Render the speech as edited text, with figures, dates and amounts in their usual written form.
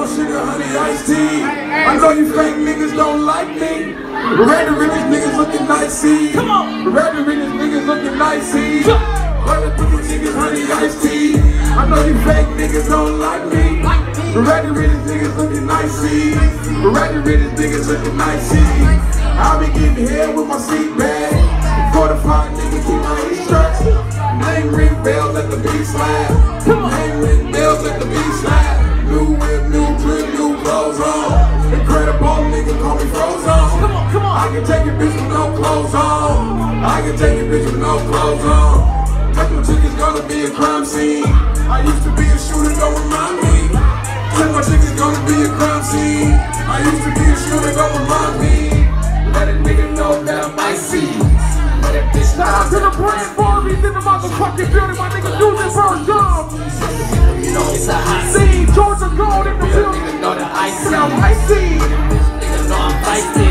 sugar, honey, iced tea. I know you fake niggas don't like me. Red the realest niggas looking nicey. Come on. Red the realest niggas looking nicey. Red the realest niggas, honey, iced tea. I know you fake niggas don't like me. Red the realest niggas looking nicey. Red the realest niggas looking nicey. I be getting here with my seat bag. 45 niggas keep my heat straps. Name ring bells at the beat slap. Name ring bells at the beat slap. New whip, new drip, new clothes on. Incredible nigga call me Frozen. Come on. I can take a bitch with no clothes on. I can take a bitch with no clothes on. Take my chick is gonna be a crime scene. I used to be a shooter, don't remind me. Take my chick is gonna be a crime scene. I used to be a shooter, don't remind me. Let a nigga know that I'm icy. Shout out to the brand Barbies in the motherfucking building, my nigga Susan Burns up. You know it's a hot scene. Georgia Gold in the building. Niggas know that I see. Now I see. Niggas know I'm feisty.